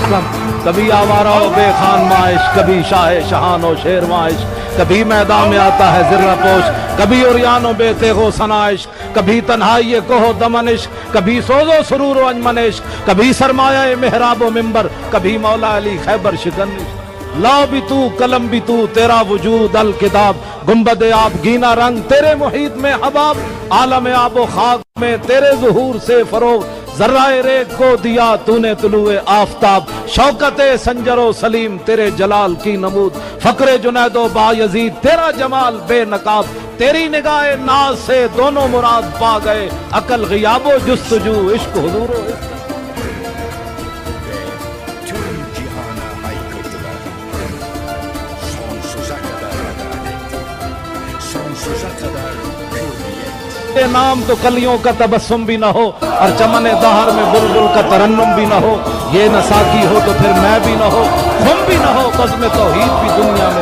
اسلم، کبھی آوارہ و بے خان مائش، کبھی شاہ شہان و شیر مائش، کبھی میدان میں آتا ہے ذرہ پوش، کبھی عریان و بے تیغ و سنائش، کبھی تنہائی کوہ و دمنش، کبھی سوز و سرور و انجمنش، کبھی سرمایہ محراب و منبر، کبھی مولا علی خیبر شکنش۔ لا بھی تو قلم بھی تو، تیرا وجود الکتاب، گنبد آب گینا رنگ تیرے محیط میں حباب، عالم آب و خاک میں تیرے ظہور سے فروغ، ذرہ ریگ کو دیا تو نے طلوع آفتاب، شوکت سنجر و سلیم تیرے جلال کی نمود، فقر جنید و بایزید تیرا جمال بے نقاب، تیری نگاہ ناز سے دونوں مراد پا گئے، عقل غیاب و جستجو عشق حضور و عشق۔ Tüm cihana haykırdılar. Sonsuza kadar adalet. Sonsuza kadar hürriyet. یہ نام تو کلیوں کا تبسم بھی نہ ہو، اور چمن دہر میں بلبل کا ترنم بھی نہ ہو، یہ نہ ساقی ہو تو پھر میں بھی نہ ہو، خم بھی نہ ہو، بزم توحید بھی دنیا